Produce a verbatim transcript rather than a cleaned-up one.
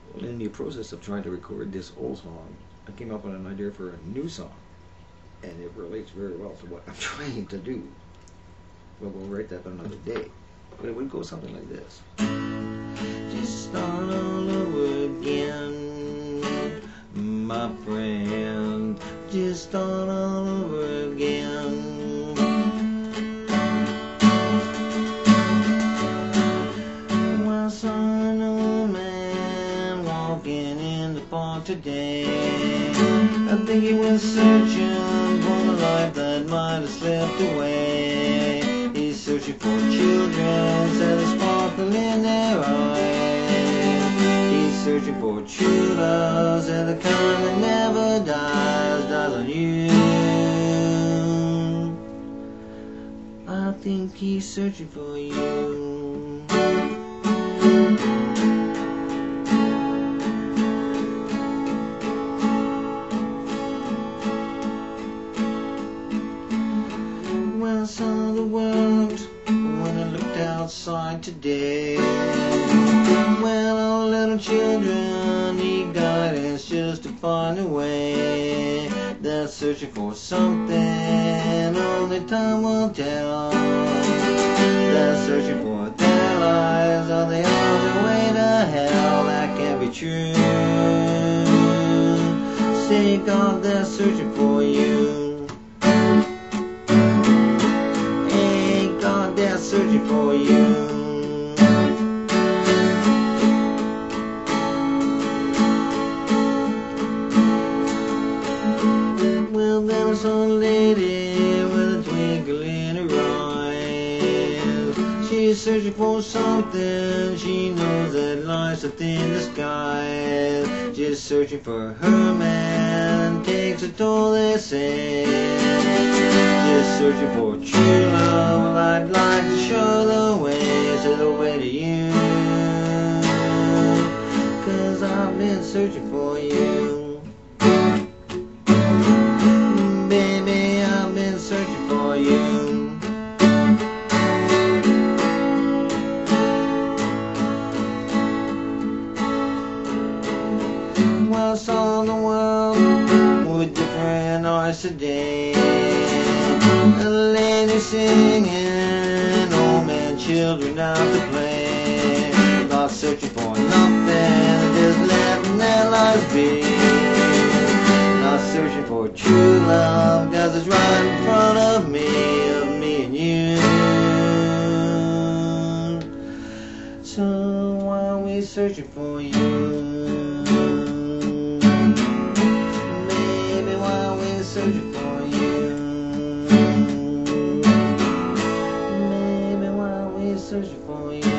In the process of trying to record this old song, I came up with an idea for a new song, and it relates very well to what I'm trying to do. But we'll write that another day. But it would go something like this. Just start all over again, my friend. Just start all over again. Well, saw an old man walking in the park today. I think he was searching for the life that might have slipped away. He's searching for children that are sparkle in their eyes. He's searching for true love, and the kind that never dies, dies on you. I think he's searching for you. Well, I saw the world when I looked outside today. Well, all little children need guidance just to find a way. They're searching for something only time will tell. They're searching for their lives, or they on their way to hell. That can't be true. Say, God, they're searching for you. Searching for you. Well, there was some lady with a twinkle in her eyes. She's searching for something. She knows that life's up in the skies. Just searching for her man. Takes a toll, they say. Just searching for true love. Well, I'd like to show the way, to the way to you. Cause I've been searching for you. Baby, I've been searching for you. Well, I saw the world with different eyes today. A lady singing, old man, children out to play. Not searching for nothing, just letting their lives be. Not searching for true love, cause it's right in front of me, of me and you. So why are we searching for you? Baby, why are we searching for you? Searching for you.